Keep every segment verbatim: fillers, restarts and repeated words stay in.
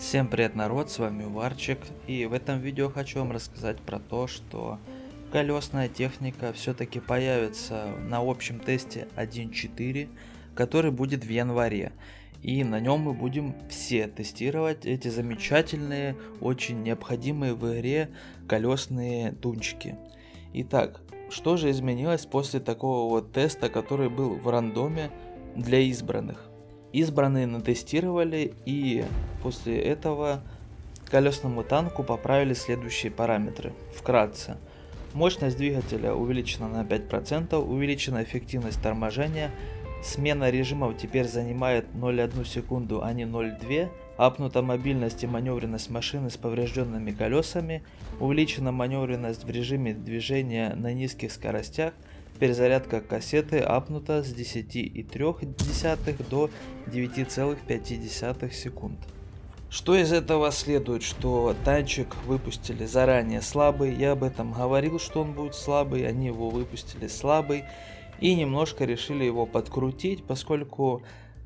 Всем привет, народ, с вами Варчик, и в этом видео хочу вам рассказать про то, что колесная техника все-таки появится на общем тесте один точка четыре, который будет в январе, и на нем мы будем все тестировать эти замечательные, очень необходимые в игре колесные тунчики. Итак, что же изменилось после такого вот теста, который был в рандоме для избранных? Избранные натестировали, и после этого колесному танку поправили следующие параметры. Вкратце. Мощность двигателя увеличена на пять процентов, увеличена эффективность торможения, смена режимов теперь занимает ноль целых одну секунду, а не ноль целых две, апнута мобильность и маневренность машины с поврежденными колесами, увеличена маневренность в режиме движения на низких скоростях, перезарядка кассеты апнута с десяти целых трёх десятых до девяти целых пяти десятых секунд. Что из этого следует? Что танчик выпустили заранее слабый, я об этом говорил, что он будет слабый, они его выпустили слабый и немножко решили его подкрутить, поскольку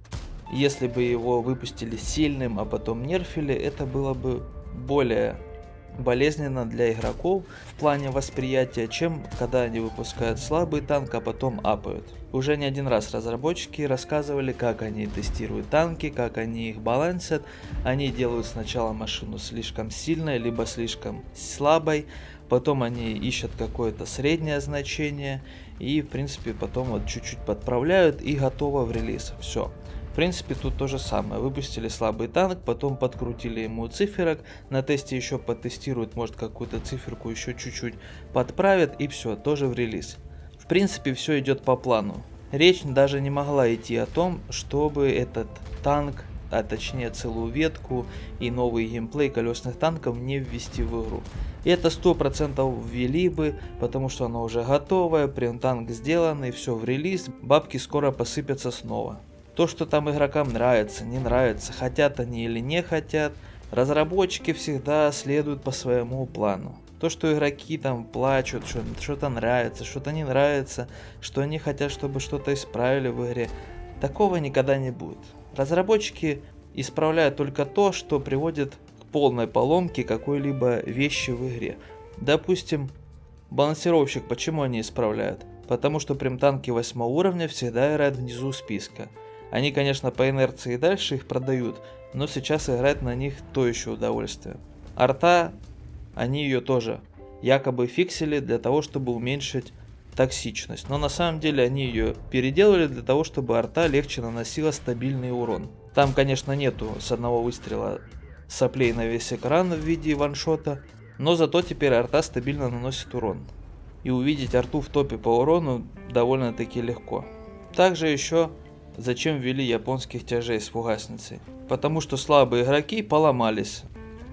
если бы его выпустили сильным, а потом нерфили, это было бы более болезненно для игроков в плане восприятия, чем когда они выпускают слабый танк, а потом апают. Уже не один раз разработчики рассказывали, как они тестируют танки, как они их балансят. Они делают сначала машину слишком сильной, либо слишком слабой, потом они ищут какое-то среднее значение и в принципе потом вот чуть-чуть подправляют и готово в релиз. Все. В принципе, тут то же самое. Выпустили слабый танк, потом подкрутили ему циферок, на тесте еще потестируют, может какую-то циферку еще чуть-чуть подправят, и все, тоже в релиз. В принципе, все идет по плану. Речь даже не могла идти о том, чтобы этот танк, а точнее целую ветку и новый геймплей колесных танков не ввести в игру. И это сто процентов ввели бы, потому что оно уже готовое, прям танк сделанный, все в релиз, бабки скоро посыпятся снова. То, что там игрокам нравится, не нравится, хотят они или не хотят, разработчики всегда следуют по своему плану. То, что игроки там плачут, что что-то нравится, что-то не нравится, что они хотят, чтобы что-то исправили в игре, такого никогда не будет. Разработчики исправляют только то, что приводит к полной поломке какой-либо вещи в игре. Допустим, балансировщик, почему они исправляют? Потому что прям танки восьмого уровня всегда играют внизу списка. Они, конечно, по инерции и дальше их продают, но сейчас играть на них то еще удовольствие. Арта, они ее тоже якобы фиксили для того, чтобы уменьшить токсичность. Но на самом деле они ее переделали для того, чтобы арта легче наносила стабильный урон. Там, конечно, нету с одного выстрела соплей на весь экран в виде ваншота, но зато теперь арта стабильно наносит урон. И увидеть арту в топе по урону довольно-таки легко. Также еще зачем ввели японских тяжей с фугасницей? Потому что слабые игроки поломались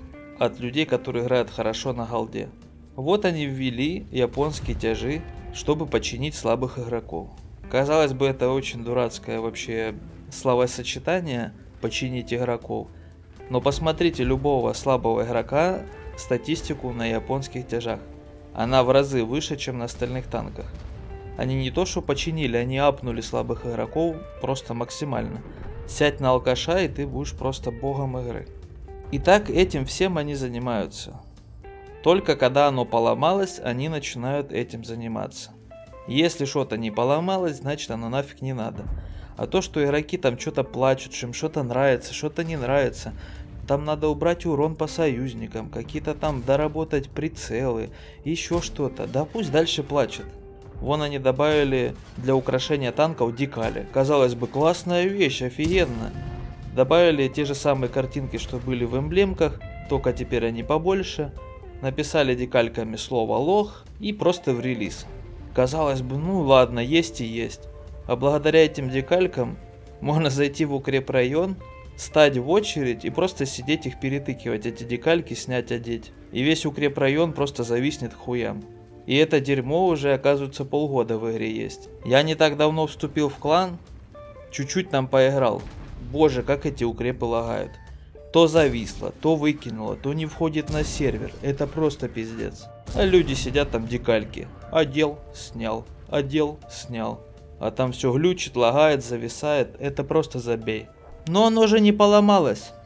от людей, которые играют хорошо на голде. Вот они ввели японские тяжи, чтобы починить слабых игроков. Казалось бы, это очень дурацкое вообще словосочетание «починить игроков». Но посмотрите любого слабого игрока статистику на японских тяжах. Она в разы выше, чем на остальных танках. Они не то что починили, они апнули слабых игроков просто максимально. Сядь на алкаша, и ты будешь просто богом игры. И так этим всем они занимаются. Только когда оно поломалось, они начинают этим заниматься. Если что-то не поломалось, значит оно нафиг не надо. А то, что игроки там что-то плачут, что им что-то нравится, что-то не нравится. Там надо убрать урон по союзникам, какие-то там доработать прицелы, еще что-то. Да пусть дальше плачет. Вон они добавили для украшения танков декали. Казалось бы, классная вещь, офигенно. Добавили те же самые картинки, что были в эмблемках, только теперь они побольше. Написали декальками слово лох и просто в релиз. Казалось бы, ну ладно, есть и есть. А благодаря этим декалькам можно зайти в укрепрайон, стать в очередь и просто сидеть их перетыкивать, эти декальки снять, одеть. И весь укрепрайон просто зависнет к хуям. И это дерьмо уже, оказывается, полгода в игре есть. Я не так давно вступил в клан, чуть-чуть там поиграл. Боже, как эти укрепы лагают. То зависло, то выкинуло, то не входит на сервер. Это просто пиздец. А люди сидят там декальки. Одел, снял, одел, снял. А там все глючит, лагает, зависает. Это просто забей. Но оно же не поломалось.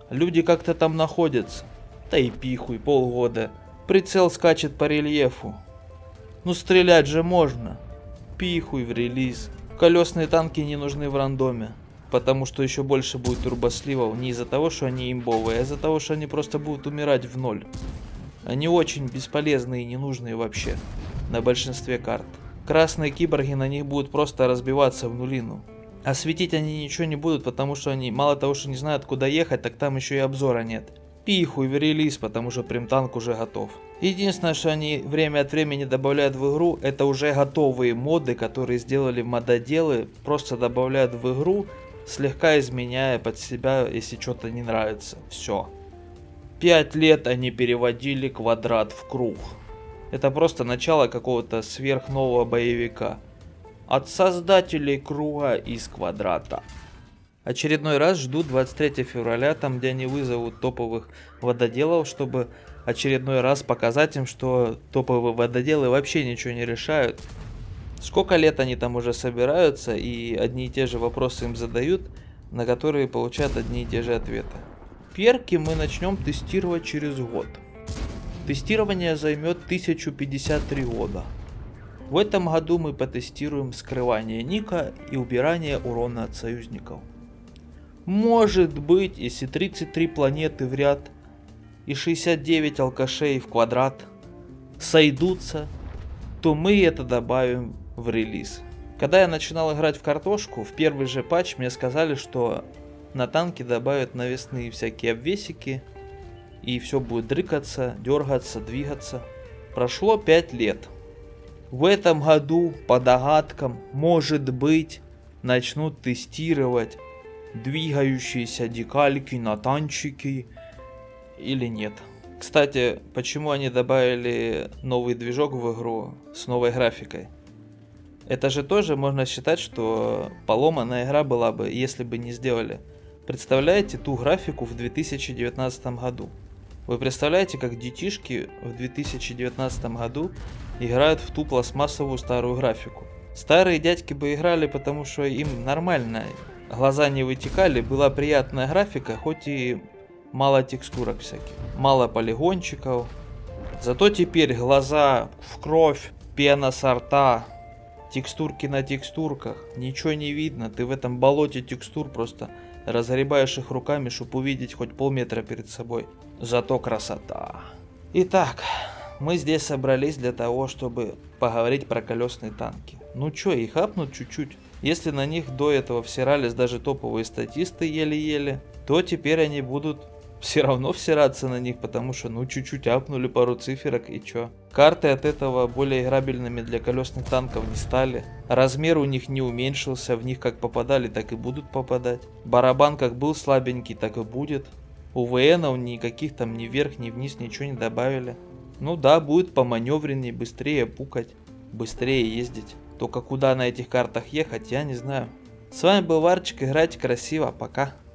Люди как-то там находятся. Да и пихуй, полгода. Прицел скачет по рельефу. Ну стрелять же можно. Пихуй в релиз. Колесные танки не нужны в рандоме. Потому что еще больше будет турбосливов не из-за того, что они имбовые, а из-за того, что они просто будут умирать в ноль. Они очень бесполезные и ненужные вообще на большинстве карт. Красные киборги на них будут просто разбиваться в нулину. А светить они ничего не будут, потому что они мало того, что не знают куда ехать, так там еще и обзора нет. Пихуй в релиз, потому что примтанк уже готов. Единственное, что они время от времени добавляют в игру, это уже готовые моды, которые сделали мододелы, просто добавляют в игру, слегка изменяя под себя, если что-то не нравится. Все. Пять лет они переводили квадрат в круг. Это просто начало какого-то сверхнового боевика. От создателей круга из квадрата. Очередной раз жду двадцать третьего февраля, там где они вызовут топовых вододелов, чтобы очередной раз показать им, что топовые вододелы вообще ничего не решают. Сколько лет они там уже собираются и одни и те же вопросы им задают, на которые получают одни и те же ответы. Перки мы начнем тестировать через год. Тестирование займет тысячу пятьдесят три года. В этом году мы потестируем скрывание ника и убирание урона от союзников. Может быть, если тридцать три планеты в ряд и шестьдесят девять алкашей в квадрат сойдутся, то мы это добавим в релиз. Когда я начинал играть в картошку, в первый же патч мне сказали, что на танки добавят навесные всякие обвесики, и все будет дрыкаться, дергаться, двигаться. Прошло пять лет. В этом году, по догадкам, может быть, начнут тестировать двигающиеся декальки на танчики или нет. Кстати, почему они добавили новый движок в игру с новой графикой? Это же тоже можно считать, что поломанная игра была бы, если бы не сделали. Представляете ту графику в две тысячи девятнадцатом году? Вы представляете, как детишки в две тысячи девятнадцатом году играют в ту пластмассовую старую графику? Старые дядьки бы играли, потому что им нормально, глаза не вытекали, была приятная графика, хоть и мало текстурок всяких, мало полигончиков. Зато теперь глаза в кровь, пена со рта, текстурки на текстурках, ничего не видно, ты в этом болоте текстур просто разгребаешь их руками, чтобы увидеть хоть полметра перед собой. Зато красота. Итак, мы здесь собрались для того, чтобы поговорить про колесные танки. Ну чё, их апнут чуть-чуть. Если на них до этого всирались даже топовые статисты еле-еле, то теперь они будут все равно всираться на них, потому что ну чуть-чуть апнули пару циферок и чё. Карты от этого более играбельными для колесных танков не стали. Размер у них не уменьшился, в них как попадали, так и будут попадать. Барабан как был слабенький, так и будет. У ВНов никаких там ни вверх, ни вниз ничего не добавили. Ну да, будет поманевреннее, быстрее пукать, быстрее ездить. Только куда на этих картах ехать, я не знаю. С вами был Варчик, играйте красиво, пока.